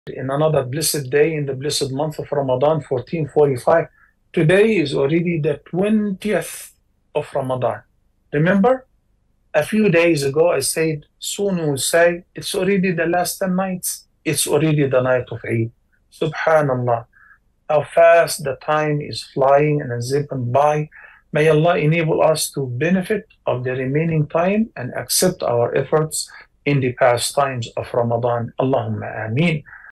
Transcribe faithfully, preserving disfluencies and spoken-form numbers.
in another blessed day in the blessed month of Ramadan, fourteen forty-five. Today is already the twentieth of Ramadan. Remember, a few days ago I said, soon we'll say, it's already the last ten nights. It's already the night of Eid. Subhanallah, how fast the time is flying and zipping by. May Allah enable us to benefit of the remaining time and accept our efforts in the past times of Ramadan. Allahumma ameen.